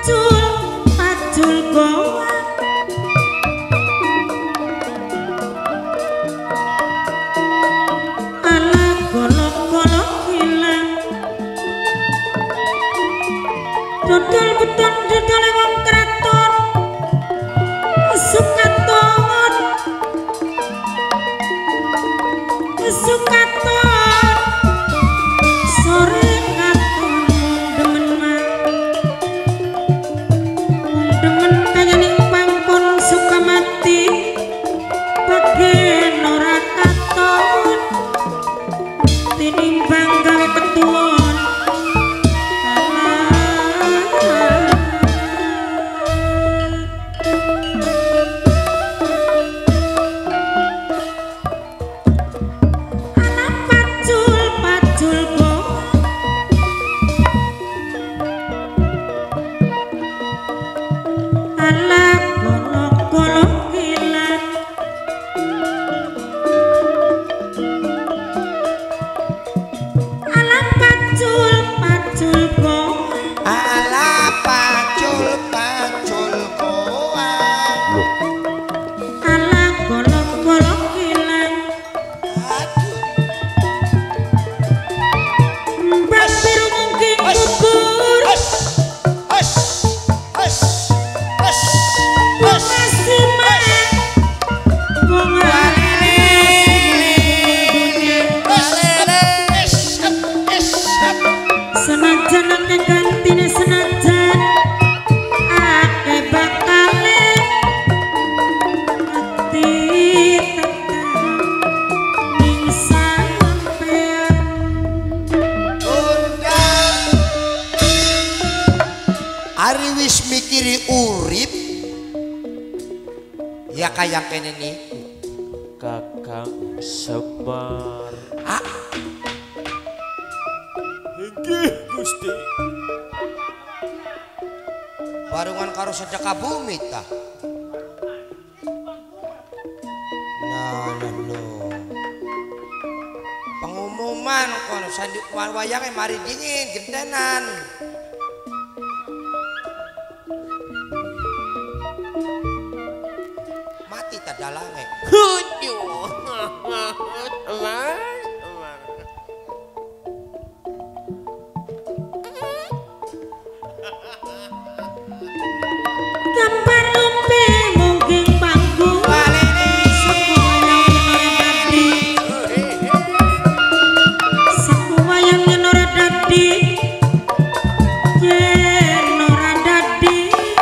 Kayak kene niku Kakang Semar. Inggih Gusti. Barungan karo sedekah bumi ta. Nah, pengumuman kono sandi wayange mari dingin gentenan. Dalange Hujuh. Gambar lumpe mungkin panggung semua yang nyenora dadi nyenora dadi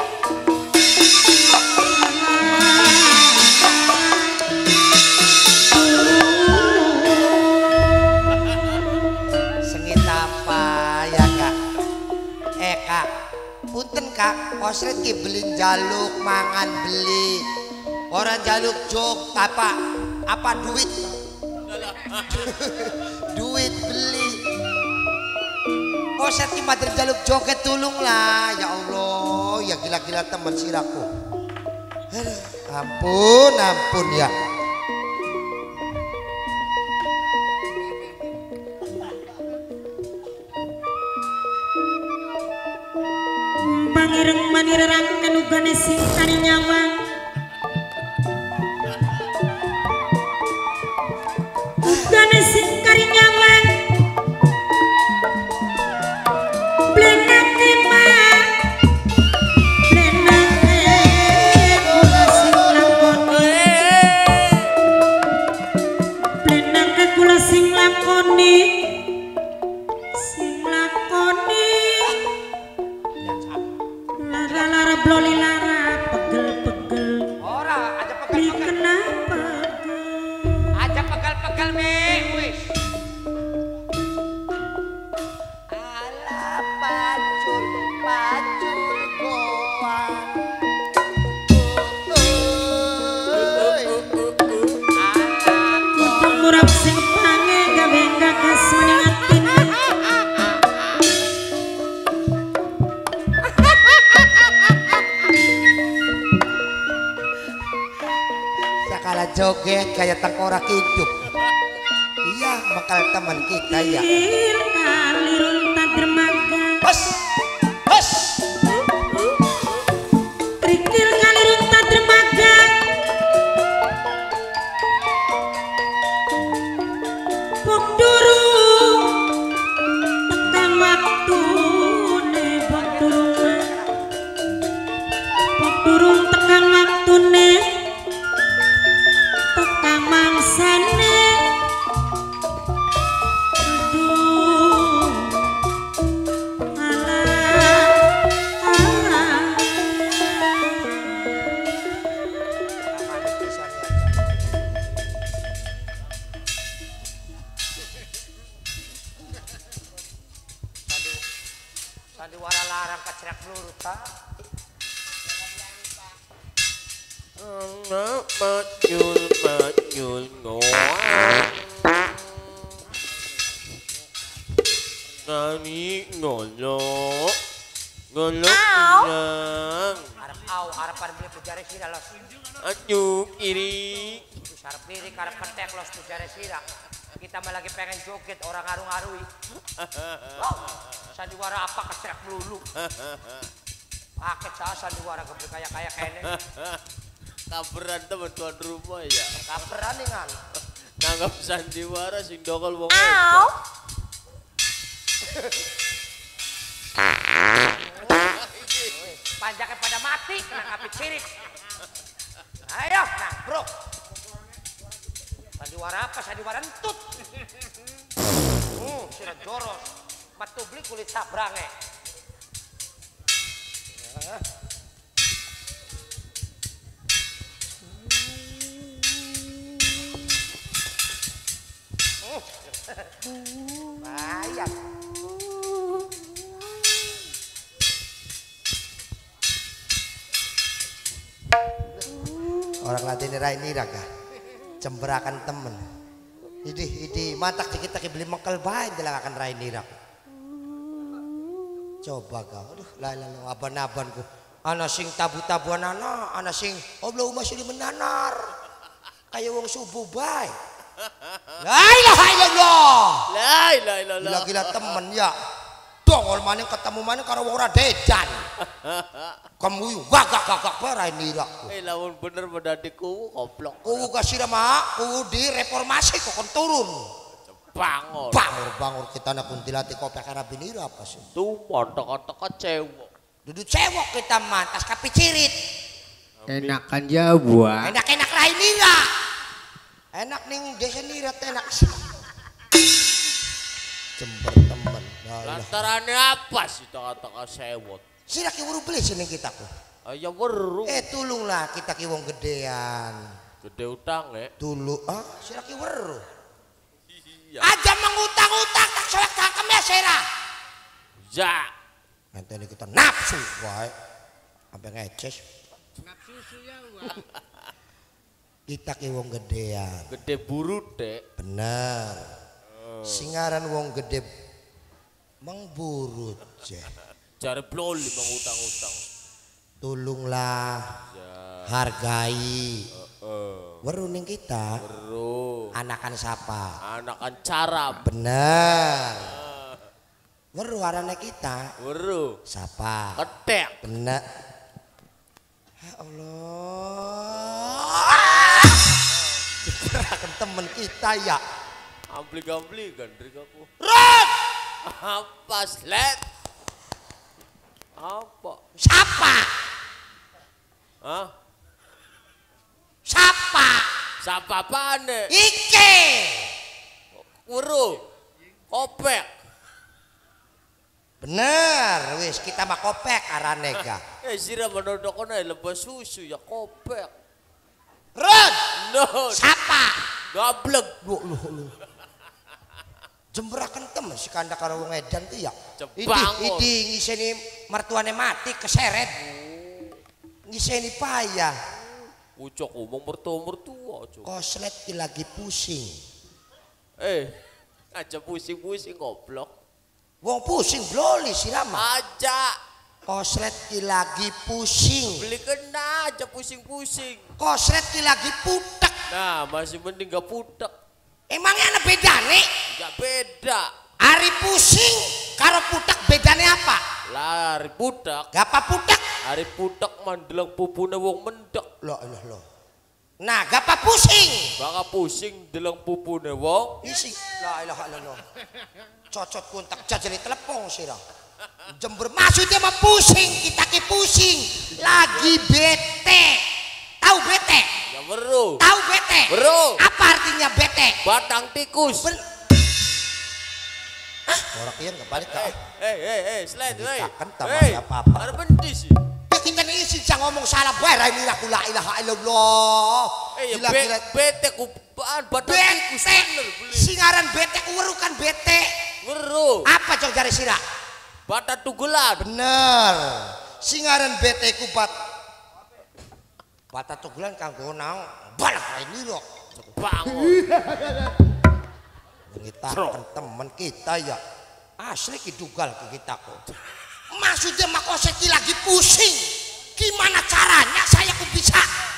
Posret ki beli jaluk mangan beli orang jaluk jok apa duit duit beli posret ki mater jaluk joget tulung lah ya Allah ya gila-gila teman siraku ampun ya Ireng manirang kanugane sing kani nyawang ugane sing kari nyawang blenake mah blenake kula sing lakoni blenake kula sing lakoni lara bloli lara pegel-pegel ora aja pegel-pegel kenapa aja pegel-pegel me wis ala pacul goa kudu murab sing pange gawe gagas mening atine joget kayak tengkorak hidup iya bakal teman kita ya kalirun tak dermaga Sandiwara larang kecerak peluru ta. Manyul ngoan. Nani ngolok. Ngolok inang. Harapan beli pujare sira los. Anyu kiri. Terus harap lirik harap ketek los pujare sira. Kita malah lagi pengen joget orang ngarung-ngarui. Sandiwara apa kecerak melulu. Paket saya sandiwara kaya kene. Kaperan teman tuan rumah ya. Kaperan nih kan. Nanggap sandiwara sing dokol wong panjaknya pada mati kena kapit sirik. Ayo nah bro. Sandiwara apa? Sandiwara entut. Sudah joros. Batu beli kulit sabrange. Bayang. Orang latih ini raga, cemberakan temen. Idi, mantak kita beli mengkel baik akan rai nirak. Coba kau, aduh, lalu aban-abanku. Anak sing tabu-tabuan anak sing oblo masih menanar. Kayak wong subuh baik. La ilaha illallah. La ilaha illallah. Gila temen ya. Dongol maning ketemu maning karo wong ora dejan. Kamu gagak barai nirak. Lawan bener bedadiku goblok. Kuwu kasira mak, kuwu direformasi kok turun. Bangor. Bangor kita nak kuntilati kopek karabinira apa sih? Tuh pontok-pontok cewek. Duduk cewek kita mantas kapicirit. Enakan Jawa. Enak-enak rai nira. Enak ning desa nira enak sih. Jember temen. Lantarannya apa sih taka-taka sewot? Sira ki wuru beli sini kita ku. Ya weru. Tulunglah kita ki wong gedean. Gede utang ya. Tulu sira ki weru. Iya. Aja mengutang-utang tak soek cangkemnya sira. Ya. Nanti ini kita nafsu wae. Sampai ngeces. Nafsu ya, Kita ki wong gedean. Gede burut dek. Bener. Singaran wong gede mengburut je. Cari bloli mengutang-utang. Tolonglah Ya. hargai. Weruning kita. Weru. Anakan siapa? Anakan carap. Bener. Weru arane kita. Weru. Siapa? Ketek. Bener. Ya Allah. Jeberakan temen kita ya. Ampli-ampli kan dari aku. Rod! Apa slet? Apa? Siapa? Hah? Siapa? Siapa pane? Ike. Weru. Kopek. Bener, wis kita mah kopek arane ga. Sira menodokon ae lebas susu ya kopek. Rod! No. Siapa? Gablek. Lu. Jemberakan temen si kanda karo wong edan tuh ya. Cebangon. Idi ngiseni mertuane mati keseret. Ngiseni payah. Ucok ngomong mertua. Koslet ki lagi pusing. Aja pusing-pusing goblok. Wong pusing bloli sirama. Aja. Koslet ki lagi pusing. Beli kena aja pusing-pusing. Koslet ki lagi putek. Nah, masih mending gak putek. Emangnya ada bedane? Gak beda. Ari pusing karo putek bedane apa? Lari putek. Gak apa putek? Hari putek mandelang pupune wong mendek. Loh. Nah, gak apa pusing? Baka pusing delang pupune wong. Isi. La ilaha illallah. Cocot kontak jajali telepon sirah. Jember maksudnya mah pusing, kita ki pusing. Lagi bete. Tahu bete? Ya weru. Tahu bete? Weru. Apa artinya bete? Batang tikus. Orang kian gak balik kak. Slide, Ditakan tambah apa-apa. Ada bendi sih. Ya kita nih isi jangan ngomong salah bae ini aku la ilaha illallah. Ya bete ku batang tikus Bete. bener beli. Singaran bete ku weru kan bete. Weru. Apa cok jari sirah? Bata Tugelan. Bener. Singaran bete ku Bata Tugelan kanggo naon? Balak ini lho. Bangun. Ngitakan teman kita ya. Asli kidugal ke kita kok. Maksudnya Makoseki lagi pusing. Gimana caranya saya kok bisa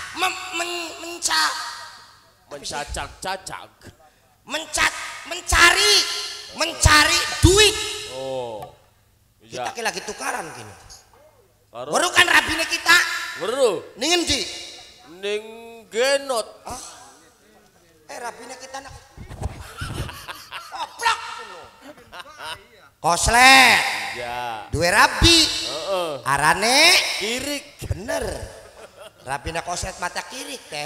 mencari duit. Oh. Kita Iya. lagi tukaran gini. Karo Baru kan rabine kita. weru Ningen ji. ning genot. Rabine kita nak. Oplok. Koslet. Ya. Duwe rabi. Heeh. Arane Kirik. bener. Rabine koslet mata kiri teh.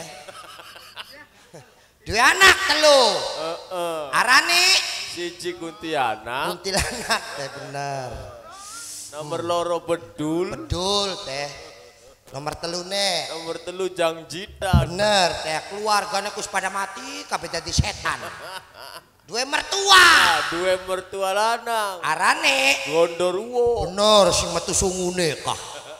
Duwe anak telu. Heeh. Arane Siji kuntilanak, kuntilanak teh bener. nomor loro bedul, Bedul teh. Nomor telune. nomor telu jangjitan. Bener teh keluargane kus pada mati kabeh dadi setan. Duwe mertua. Ah, dua mertua lanang. Arane Gondorwo. bener sing metu sungune kah.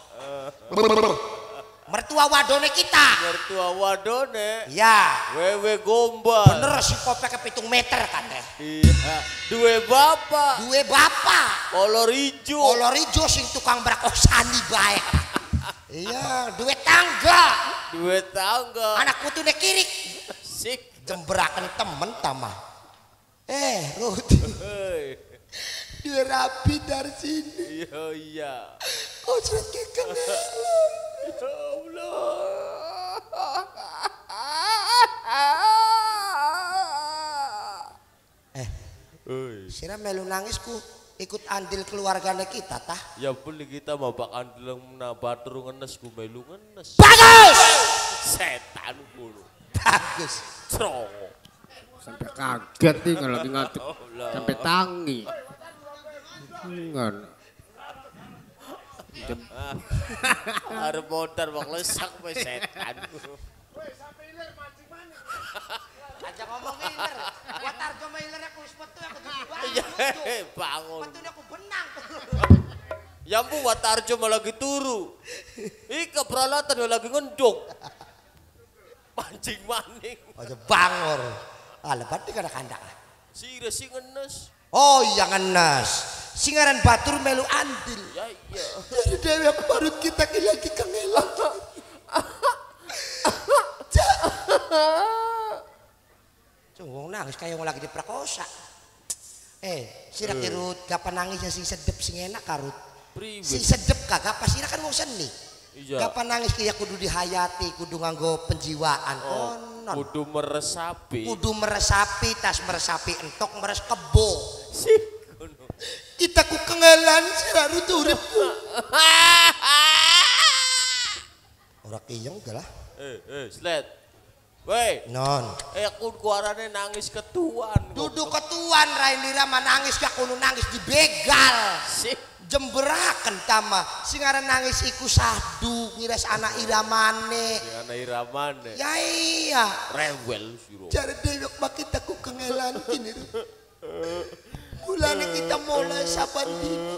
Mertua wadone kita. Mertua wadone. Ya. Wewe gombal. Bener si kopek ke 7 meter kan teh. Iya. Dua bapak. Duwe bapak. Kolor ijo. Kolor ijo sing tukang brakosani bae. Iya, duwe tangga. Dua tangga. Anak putune kirik. Sik. Jemberaken temen tamah. Ruth. Hei. Duwe rapi dari sini. Iya iya. Kau surat kekeng. Ya Allah. Hei. Sira melu nangisku ikut andil keluarganya kita tah. Ya boleh kita mah bakal bilang batur ngenes ku melu ngenes. Bagus. Setan kulo. Bagus. Cerongo. Sampai kaget nih kalau lagi ngatuk. Sampai tangi. Enggak. Arep modar bak lesak we setan. Aja ngomong iler. Gua tarjo iler aku wis metu aku Iya, dibangun. bangun. Metune aku benang. Ya ampun Watarjo malah lagi turu. Ika peralatan lagi ngendok. Mancing maning. Aja bangor. Lebat di kandak-kandak. Sira si ngenes. Oh iya ngenes. Singaran batur melu andil. Ya iya. Dari dewe parut kita lagi kangelan. Wong nangis kayak wong lagi diperkosa. Sira kirut kapan nangis sing sedep sing enak karut. Sing sedep kagak pas sira kan wong seni. Iya. Kapan nangis kaya kudu dihayati, kudu nganggo penjiwaan. Konon. Kudu meresapi. Kudu meresapi, tas meresapi entok meres kebo. Sih. Kita ku kengelan sira rut uripku. Ora kiyeng lah. Slet. Weh. Non. Aku kuarane nangis ketuan. Duduk ketuan Rain Lira nangis gak kudu nangis dibegal. Sih. Jemberaken tama sing aran nangis iku sadu ngires anak iramane. Dengan iramane. Ya iya. Rewel siro. Cara dewek makin aku kengelan kini. Mulane kita mulai saban dini.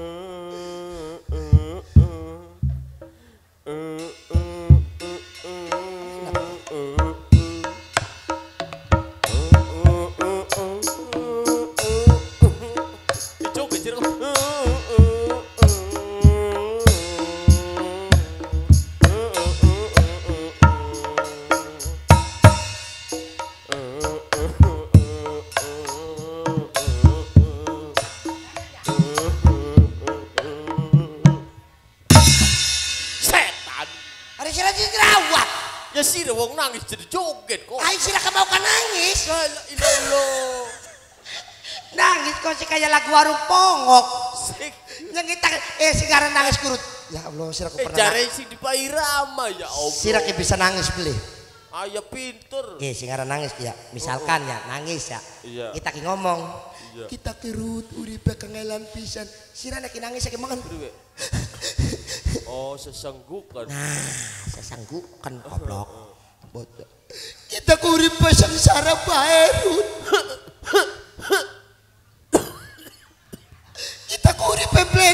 Ya sih wong nangis jadi joget kok. Ay sila ka mau ka nangis. Ilolo. Nangis kok si kaya lagu warung pongok. Sik. Yang kita sekarang nangis kurut. Ya Allah sira ku pernah. Jare sing di Pairama ya Allah. Sira ki bisa nangis beli. Aya pinter. Oke, singaran nangis ya. Misalkan ya nangis ya. Iya. Kita ki ngomong. Iya. Kita kirut uripe kangelan pisan. Sira nek nangis ki mangan. Oh, sesenggukan. Nah, sesanggukan goblok. Bodoh. Kita kuripe sengsara bae, Rut. Kita kuripe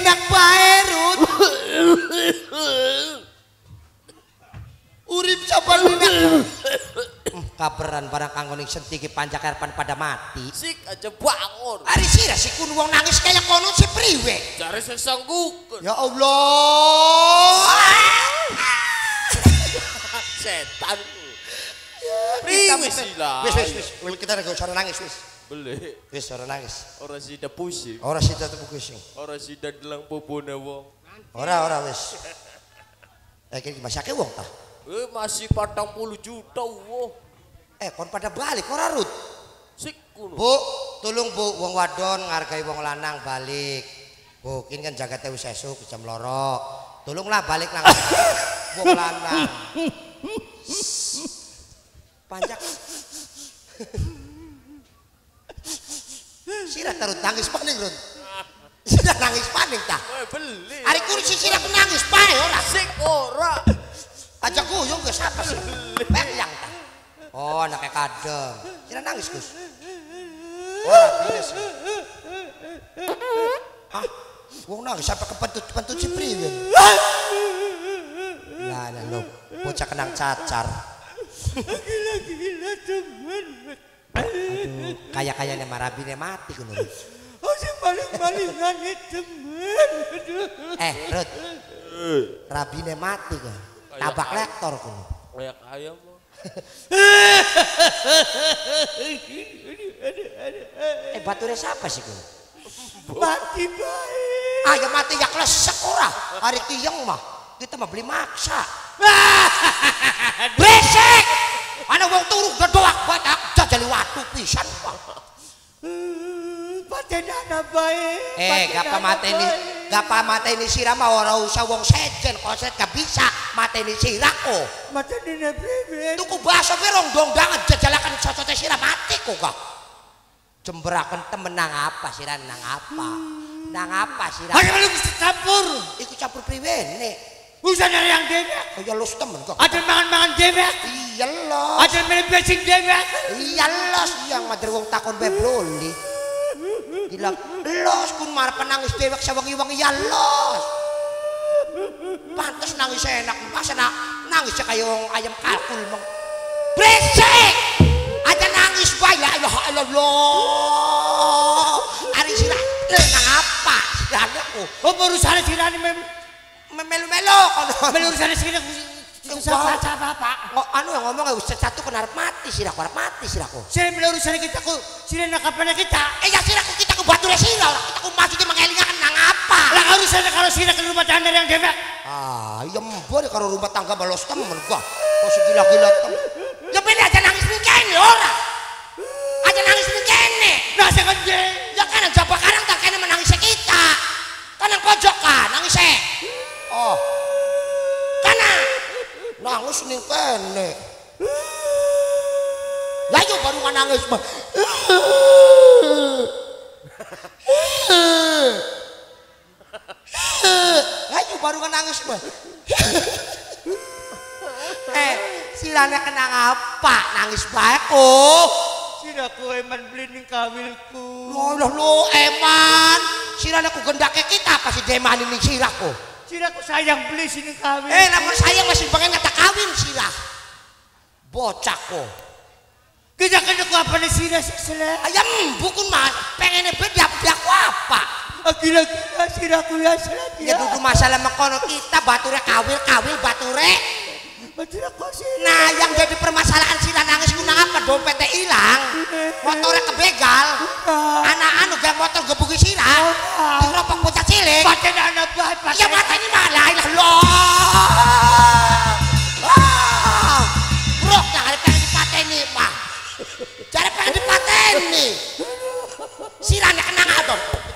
kabaran barang kanggo ning sentiki panjak karepan pada mati. Sik aja bangun. Ari sira si kun wong nangis kaya kono si priwe. Jare sesanggukeun. Ya Allah. Setan. Priwe sila. Wis. Kita nego cara nangis wis. Boleh. Wis cara nangis. Ora sida pusing. Ora sida pusing. Ora sida delang popone wong. Ora wis. Iki masake wong ta? Masih 40 juta wo. Kon pada balik ora Rut. Sik kuno. Bu, tolong Bu wong wadon ngargai wong lanang balik. Bu, kini kan jagate wis esuk jam 2. Tolonglah balik nang wong lanang. Panjak. Sira taruh tangis paning Rut. Sira nangis paning ta? Beli. Ari kursi sira nangis pae ora. Sik ora. Aja kuyung ke siapa sih? Bayang ta. Oh, anaknya kadang. Sira nangis, Gus. Ora bines. Hah? Wong nangis sampai kepentut si priwe. Lah lo, bocah kenang cacar. Gila temen. Aduh, kaya-kayanya marabine mati kuno. Oh, si maling-malingannya temen. Rut. Rabine mati kan. Tabak lektor kuno. Kayak ayam mah. Bature siapa sih kuno? Mati baik. Ah ya mati ya klesek ora. Hari tiyang mah kita mah beli maksa. Besek. Ana wong turu gedoak batak jajali watu pisan Pak. Patenana baik. Gapa mateni sira mah ora usah wong sejen koset gak bisa mateni sira kok. Mateni priwe. Tuku baso ki rong dongdangan jajalakan cocote sira mati kok gak. Jemberaken temen nang apa sira nang apa? Nang apa sira? Ada lu mesti campur. Iku campur priwene. Usah dari yang dewek. Oh ya los temen kok. Ada mangan-mangan dewek. Iya los. Ada minum bensin dewek. Iya los yang mader wong takon bae bloli. Gila los kun marep nangis dewek sewengi-wengi ya los. Pantes nangis enak, pas nangis kaya wong ayam kalkul mong. Bresek. Ada nangis bae ya Allah. Ari sira nang apa? Sirane ku. Oh urusane sirane melu-melu kono. Urusane sirane susah apa? Anu yang ngomong wis satu kan arep mati siraku, arep mati siraku. Sira melu urusane kita ku, sirane kapane kita. Ya siraku kita ku bature sira, kita ku maksudnya mengelingaken nang apa? Lah urusane karo sira ke rumah tangga yang dewek. Ah, iya mbok karo rumah tangga balos temen gua. Kok segila-gila temen. Ya beli aja nangis mingkene ora. Aja nangis mingkene. Lah sing nge. Ya kan jaba karang tak kene menangis kita. Kan nang pojok kan nangis e. Oh. Kana. Nangis ning kene. Lah yo baru nangis mah. Ayo baru nangis mah. Sirane kenang apa? Nangis bae kok. Siraku eman beli ning kawilku. Loh eman. Sirane ku gendake kita apa sih demani ning siraku? Siraku sayang beli sini kawin. Namun sayang masih pengen ngata kawin sirah. Bocah kok. Kita kena ku apa nih sirah sesele. Ayam bukun mah pengen beda aku apa? Gila-gila sirahku ya selagi. Ya duduk masalah mekono kita bature kawil bature. Nah yang jadi permasalahan sirah nangis ku nang apa dompetnya hilang, motornya kebegal, anak gang motor gebuki sirah, diropok bocah cilik. Paten anak bahan. Ya mata ini malah loh. Bro, jangan pengen dipateni mah. Jangan pengen dipateni. Sirahnya kenang apa?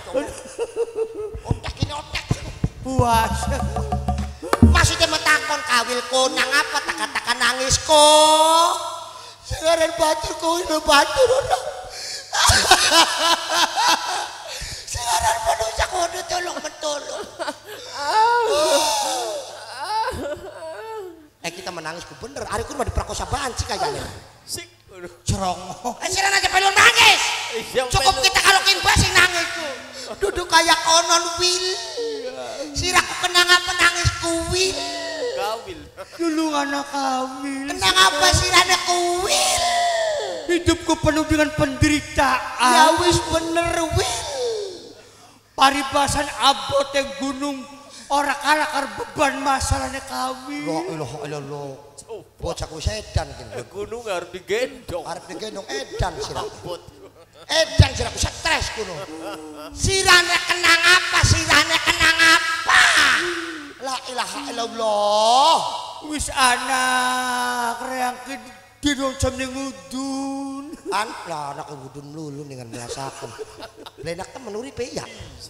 Otak ini otak. Puas. Maksudnya metakon kawilku nang apa taka-taka nangis kok. Sekarang baturku ini batur udah. Sekarang manusia kudu tolong betul. Kita menangis ku bener. Hari ku mah diperkosa banci kayaknya. Sik. Cerongo. Siran aja pelun nangis. Cukup kita kalokin basi nangis ku. Duduk kayak konon wil. Siraku kenang apa nangis ku wil. Kawil. Tulung anak kawil. Kenang apa sirane kuwil? Hidupku penuh dengan penderitaan. Ya wis bener Wil. Paribasan abot yang gunung. Orang kalakar beban masalahnya kawil. La ilaha illallah. Bocahku sedan gini. Gunung harus digendong. Arep digendong edan siraku. Edan siraku stres kuno. Sirane kenang apa? Sirane kenang apa? La ilaha illallah. Wis anak reangke dironcam ning udun. An lah anak wudun lulu dengan melasakan. Blenak temen uripe ya.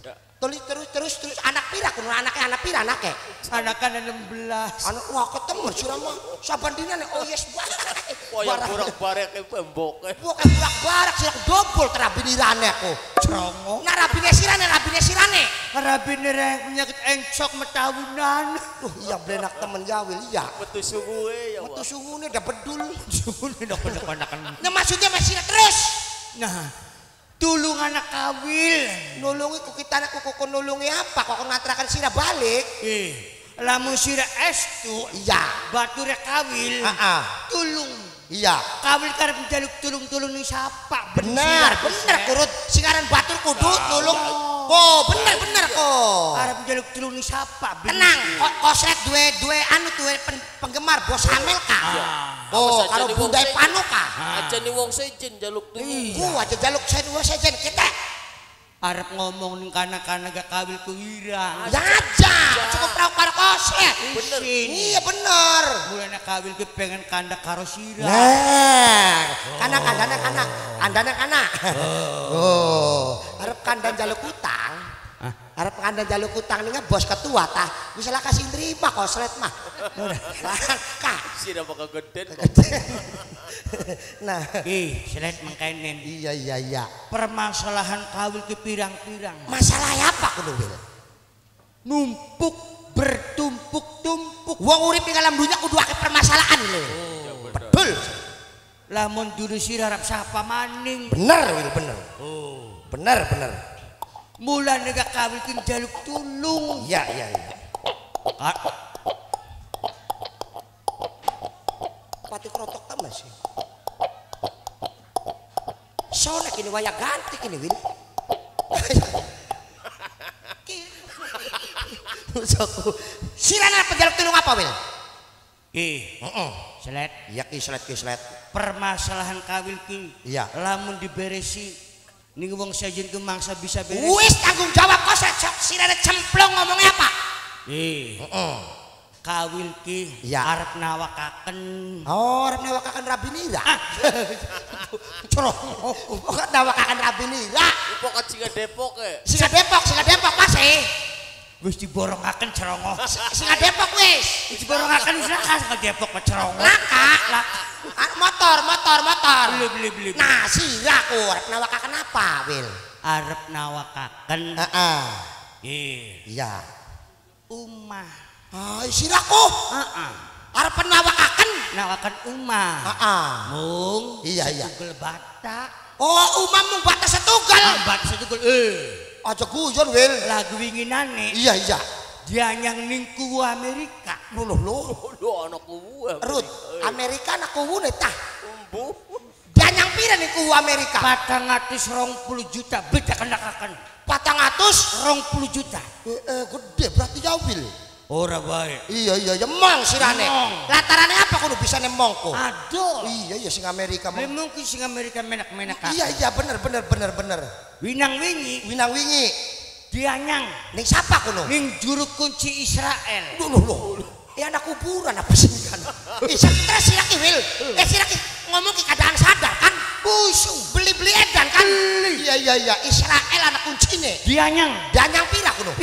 Terus anak pira kuno anaknya anak pira anaknya. Anakan 16. Anak wah ketemu sirama saban dina nek oh yes Wayang burak-barek pembok. Bukan burak barak siraku dobol terabinirane aku. Cerongo. Nah rabine sirane. Rabine reng penyakit encok metahunan. Iya blenak temen Yawil iya. Metu subuhe ya. Metu sungune udah bedul. Sungune ndok anakan. Nah maksudnya masih terus. Nah, tulung anak kawil. Nulungi ku kitane ku nulungi apa kok ngaturaken sira balik. Lamun sira estu Iya. bature kawil. Heeh. Tulung. Iya. Kawil karep njaluk tulung-tulung ning sapa. Bener kurut singaran batur kudu nulung. Oh, bener kok. Arep njaluk tulung ning sapa. Tenang, kosret duwe anu duwe penggemar bos Hamel ka. Oh, karo Bundai Panu ka. Aja nih wong sejen jaluk tulung. Ku aja jaluk sejen kita. Arep ngomong ning kana-kana gak kawil ku wirang. Ya aja, cukup tau karo kosret. Bener. Iya bener. Mulane kawil ku pengen kandak karo sira. Nah, kandane. Oh, arep kandang jaluk utang. Arep kandang jaluk utang ning bos ketua tah. Wis lah kasih terima kosret mah. Kak. Sira bakal geden. Nah, Selet mangkanen. iya. Permasalahan kawil ke pirang-pirang. Masalah apa kudu Wil? Numpuk bertumpuk-tumpuk. Wong urip ing alam dunya kudu akeh permasalahan lho. Betul. Lamun dudu sira arep sapa maning. Bener Wil, bener. Bener. Mulane gak kawil ki njaluk tulung. Iya. Pati krotok ta Mas. Soalnya kini waya ganti kini Wil. Musuhku. Sirana penjaluk tulung apa Wil? Selet. Iya ki selet. Permasalahan kawil ki. Iya. Lamun diberesi ning wong sejen ku mangsa bisa beres. Wis tanggung jawab kok sirana cemplung ngomongnya apa? Kawil ki Iya. arep nawakaken. Oh, arep nawakaken Rabinira. Corong. Kok nawakaken Rabinira? Pokok singa Depok e. Singa Depok masih. Wis diborongaken cerongo. Singa Depok wis. Wis diborongaken wis ke Depok ke cerongo. Laka. Motor. Beli. Nah, siraku arep nawakaken apa, Wil? Arep nawakaken. Heeh. Iya. Umah. Ah, siraku. Arep nawakaken. Nawakan umah. Heeh. Mung. Iya. Setugel batak. Oh, umam mung batas setunggal. Batak setugel. Aja guyon, Wil. Lagu winginane. Iya. Dianyang ning ku Amerika. Loh. Lu anakku gua. Rut, Amerika anak kuwune tah. Umbu. Dianyang pira nih ku Amerika? 420 juta beda kendakaken. 420 juta. Gede berarti jauh Wil. Ora bae. Iya, mong sirane. Mong. Latarane apa kudu bisa nemongku? Aduh. Iya sing Amerika mong. Memang ki sing Amerika menak-menak. Iya bener. Winang wingi Winang wingi dianyang ning sapa kuno? ning juru kunci Israel. Loh. Anak kuburan apa sih kan? Stres siraki Wil. Siraki ngomong ki keadaan sadar kan? Busung beli edan kan? Iya. Israel anak kuncine. Dianyang Pira kuno?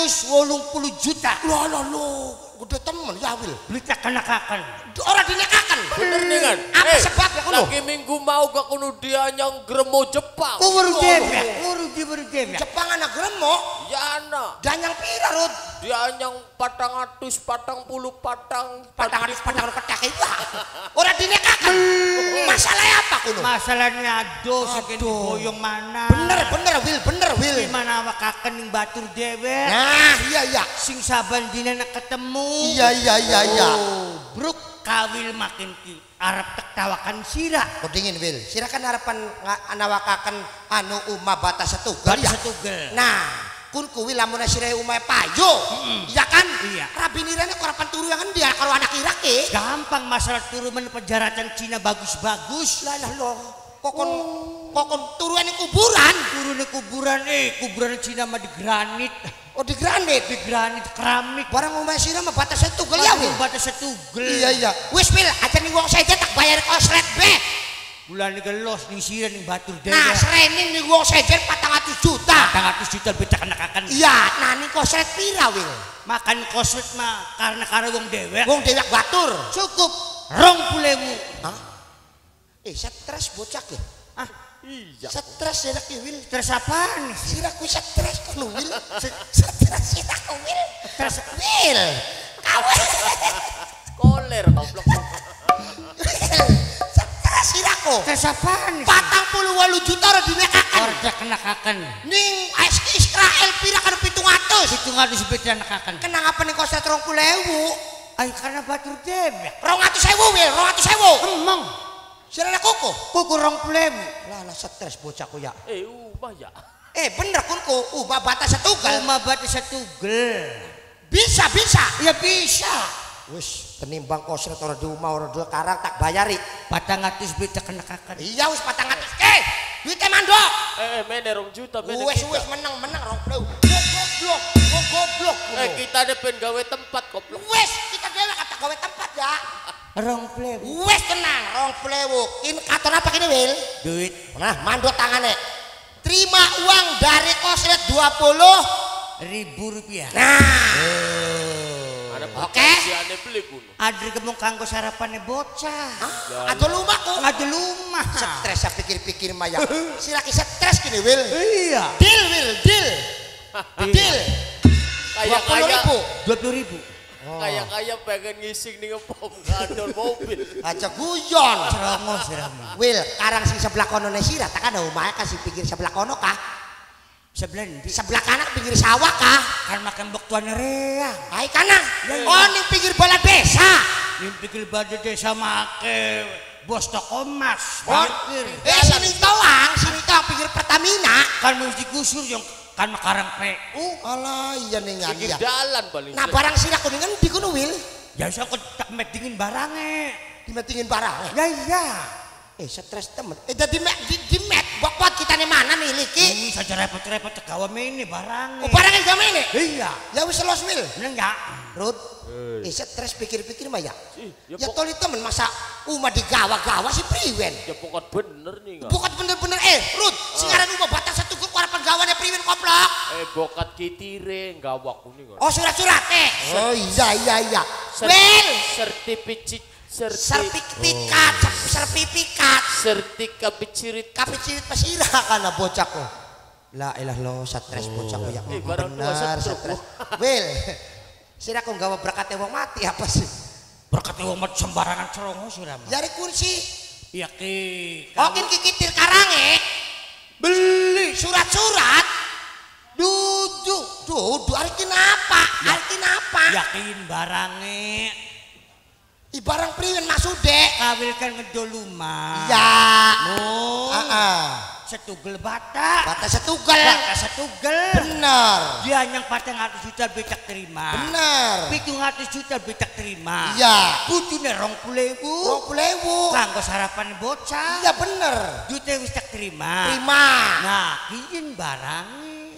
780 juta. Loh. Gede temen ya Wil. Beli tak kenakaken. Ora dinekaken kaken. Bener nih kan? Apa sebabnya kuno? Lagi minggu mau gak kuno dia yang gremo Jepang. Umur dewek, umur dewek. Jepang anak gremok. Ya anak. Danyang pira Rud? Dia yang patang atus, patang puluh, patang. Patang petak itu. Ora dinekaken. Masalahnya apa kuno? Masalahnya aduh saking boyong mana. Bener Will. Gimana wakaken ning batur dewek. Nah, iya. Sing saban dina nak ketemu. Iya. Bruk kawil makin ki arep tektawakan sira. Kok dingin Will. Silakan harapan anawakaken anu umah batas setunggal ya. Setunggal. Nah, kun kuwi lamun sire umah payo. Iya kan? Iya. Rabinirane kok harapan turu yang dia karo anak irake. Gampang masalah turunan penjaratan Cina bagus-bagus. Lah loh. Kokon turuan kuburan. Turunnya kuburan Cina mah di granit. Oh di granit. Di granit keramik. Barang umah sira mah batas setunggal ya Will. Batas setunggal. Iya. Wis Will, aja ning wong sejen tak bayar koslet be. Bulan gelos ning sira ning batur dewek. Nah, srening ning wong sejen 400 juta. 400 juta becak anak-akan. Iya, nah ning koslet pira Will? Makan koslet mah karena wong dewek. Wong dewek batur. Cukup 20.000. Hah? Stres bocah ya? Ah, Iya. Stres ya ki Will. stres apaan? Siraku stres kono Will. Stres siraku Will. Stres Will. Kawan. Koler goblok. Stres siraku. stres apaan? 48 juta ora dinekaken. Orda kenakakan. Ning Israel pira kan 700. Itu nggak disebut kenakakan. Kenang apa ning koslet 20.000? Ay karena batur dewek. 200.000 Will, 200.000. Emang Sirana koko. kuku 20.000. Lah stres bocahku ya. Ubah ya. Bener kunku, ubah batas setunggal. Rumah batas setunggal. Bisa. Ya bisa. Wis penimbang kosret ora di omah ora dua karang tak bayari. 400 beta kenakakan. Iya wis 400. Duitnya mandok. Mene 2 juta mene Wis kita. menang 20. Goblok. Kita depan gawe tempat goblok. Wis kita dhewe kata gawe tempat ya. 20.000. Wis tenang 20. Ini katon apa kini Will? Duit Nah, mandok tangannya. Terima uang dari kosret 20.000 rupiah. Ada Oke. Diane beli kuno. Adri kemung kanggo sarapannya bocah. Ada lumaku. Ngadu lumah. Stres saya pikir-pikir maya. Si laki stres gini Will. Iya. Deal Will, deal. Deal. Kayak 20.000. kayak pengen ngising nih ngepom ngadol mobil. Aja guyon. Cerongo sirama. Will, karang sing sebelah kono sira tak ada omah kasih pinggir sebelah kono kah? Sebelah ndi? Sebelah kanan pinggir sawah kah? Kan makan boktuan reang. Hai kanan. Oh ning pinggir balai desa. Pikir bade desa make bos toko emas. Oh, Parkir. sini toang pinggir Pertamina. Kan mesti digusur yang kan makarang PU. Alah iya ning Pinggir ya. jalan paling. Nah barang sira kuningan di kono Will. Ya iso aku tak met dingin barangnya. Dimetingin barang. Ya iya. Stres temen. Dadi di met bokot kita nih mana nih Liki? Ini saja repot-repot tegawa ini barangnya. Oh barangnya jam ini? Iya. Ya wis los Will. Enggak. Rud. Stres pikir-pikir mah ya. Ya Ya toli temen masa umah digawa-gawa si priwen. Ya pokok bener nih nggak. Bukan bener-bener Rud, singaran umah batas satu gur harapan gawane priwen koplok. Bokat kitire gawak kuning nggak. Oh surat-surat Oh iya. Well, sertifikat bicirit kapicirit pasira kana bocahku. La ilah lo stres bocahku ya. barang tua Benar setruk. stres. Well, sira kok gawa berkatnya wong mati apa sih? Berkat wong mat sembarangan cerongo sirama. Jari kunci. Iya ki. Okin kikitir karange. Beli surat-surat. Dudu artinya apa? Yakin barangnya. Ibarang priwen maksude. Kawil kan ngedoluma. Ya. Mun. Setugel bata. Bata setunggal. Bata setugel. Bener. Dia yang 400 juta becak terima. Bener. 700 juta becak terima. Iya. Bujune 20.000. 20.000. Kanggo sarapan bocah. Iya bener. Duitnya wis tak terima. Terima. Nah, kiyin barang.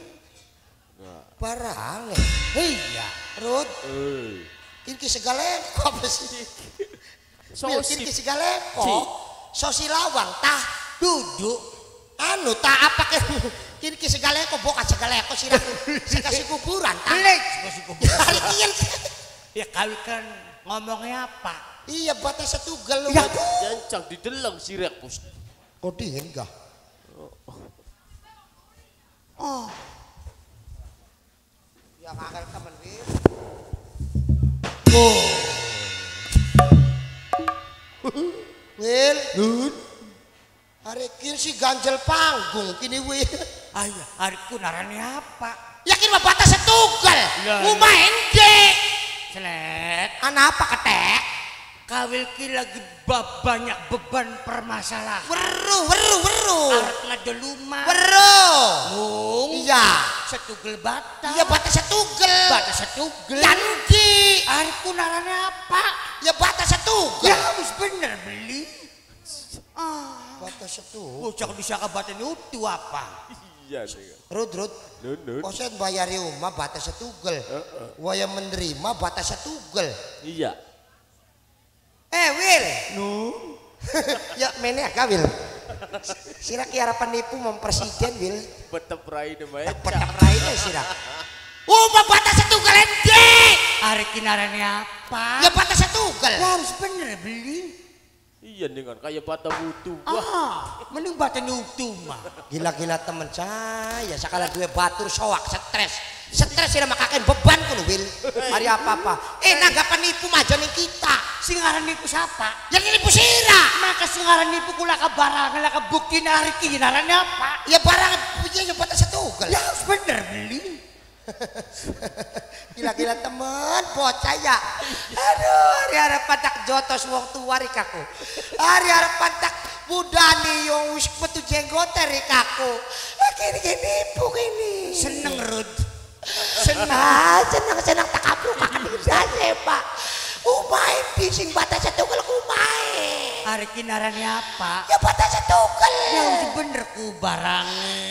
Barang. Iya. Rud. Ini segaleko apa sih? Ini segaleko. Sosi lawang tah Duduk. anu tah apa ke kini segaleko boka segaleko siraku. Sekasih kuburan tah. Lek. Hari kian. Ya kawin kan ngomongnya apa? Iya batas setunggal lu. Ya. Jancang dideleng sirek pus. Kok dingin gak? Oh. Ya kakak temen Wil. Wil. Nun. Hari kini si ganjel panggung kini Wil. Ayo, hariku narane apa? Yakin mah batas setunggal. Lah, Mau main dek. Selet. Anak apa ketek? Kawil ki lagi banyak beban permasalahan. Weru. Arep ngedeluma. Weru. Mung. Iya. Setugel bata. Iya batas setunggal. Bata setugel. Yanti. Hariku narane apa? Ya batas setunggal. Ya harus bener beli. Batas setunggal. Bocah bisa kabatin utuh apa? Iya nih. Rud. Nun. Kosen bayari rumah batas setunggal. Waya menerima batas setunggal. Iya. Wil. Nun. Ya meneh ka Wil. Sira ki arep penipu mempresiden Wil. Betep rai namanya. Petap raine sira. Batas setunggal ende. Hari kinarane apa? Ya batas setunggal. Ya harus bener beli. Iya nih kan kayak bata butuh. Mending batin utuh mah. Gila-gila temen saya sekala dua batur soak stres sira makaken beban kuno Wil. Hari apa-apa. Naga penipu mah ning kita. Sing ngaran nipu siapa? Yang nipu sira. Maka sing ngaran nipu kula kabarangan lah kabukti hari ki narane apa? Ya barang ya batas setunggal. Ya harus bener beli. Gila-gila temen bocah ya. Aduh, hari arep patak jotos wong tua rik aku. Hari arep patak budani yang wis metu jenggote rik aku. Kini nipu kini. Seneng Rud. Senang tak kapruk kakak Pak. Umain di sing batas setunggal kumain. Hari ki narane apa? Ya batas setunggal. Ya harus bener ku barangan.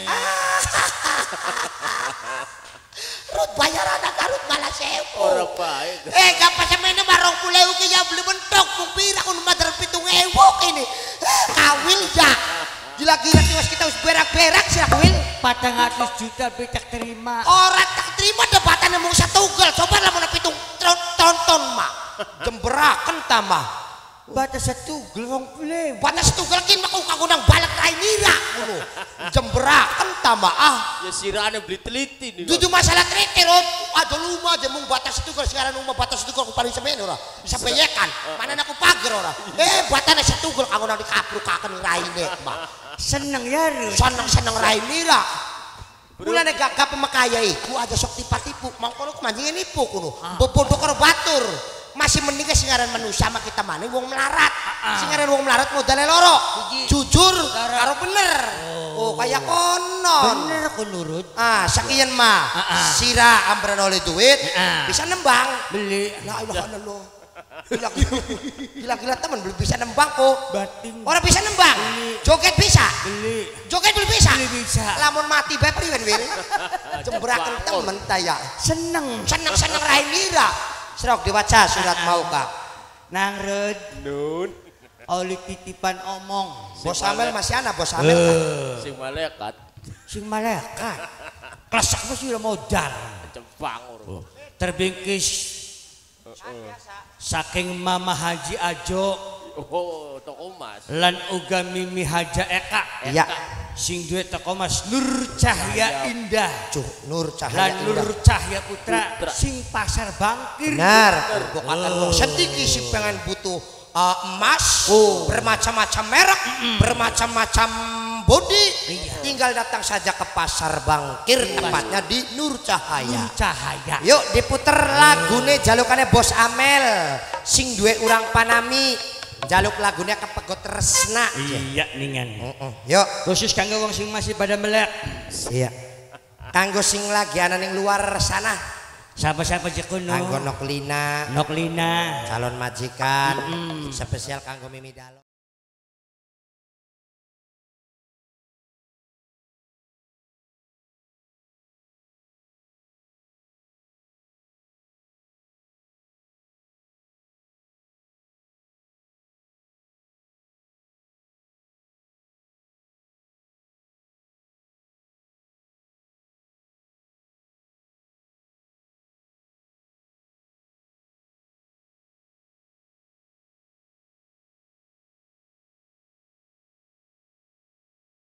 Rut bayaran Rut malah sewu. Orang baik. Gak pas semene marong pulau ki ya beli mentok mung pira kun madar 7.000 ini. Kawil ya. Gila-gila tiwas kita wis berak-berak sih Wil. 400 juta becak terima. Orang tak terima debatan mung setunggal. Coba lah mun pitung tonton mah. Jemberaken ta mah. Batas setugel wong play. Batas setunggal ki mah kanggo nang balak rai nira ngono. Jemberaken ta mah. Ya sirane beli teliti nih. Dudu masalah trete Rod. Aduh luma aja mung batas setunggal sekarang rumah batas setunggal ku paling semen ora. Sampai yekan. Mana aku pager ora. Batana setunggal kanggo nang dikapruk-kaken raine mah. Seneng ya Rud. Seneng rai nira. Mulane gagap pemakaya iku aja sok tipu-tipu. Mangkono ku manjing nipu kuno. Bobodo karo batur. Masih mending sing aran manusia sama kita maning wong melarat. Sing aran wong melarat modale loro. Jujur karo bener. Kaya konon. Bener aku nurut. Sakian mah. Sira ambaran oleh duit bisa nembang. Beli. La ilaha illallah. Gila-gila temen belum bisa nembang kok. Bating. Orang bisa nembang. Joget bisa. Beli. Joget belum bisa. Beli bisa. Lamun mati bae priwen wir. Jemberaken temen taya. Seneng. Seneng rai nira. Serok diwaca surat mau kak. Nang Rud. Nun. Oli titipan omong. Bos Amel masih anak bos Amel. Sing malaikat. Sing malaikat. Klesak masih udah modal. Cempang orang. Terbingkis. Saking Mama Haji Ajo. Oh, toko mas. Lan uga Mimi Haja Eka. Iya. Sing duwe toko Mas Nur Cahya Indah. Nur Cahaya Lan Nur Cahya Putra. Sing pasar bangkir. Benar. Bukan wong sedikit sih pengen butuh emas, bermacam-macam merek, bermacam-macam body. Tinggal datang saja ke pasar bangkir, tepatnya di Nur Cahaya. Nur Cahaya. Yuk diputer lagune jalukane Bos Amel, sing duwe urang panami. Jaluk lagunya kepegot Resna. Iya ningan. Yuk. Khusus kanggo wong sing masih pada melek. Iya. Kanggo sing lagi ana ning luar sana. Siapa-siapa aja kuno. Kanggo Noklina. Noklina. Calon majikan. Spesial kanggo Mimi Dalo.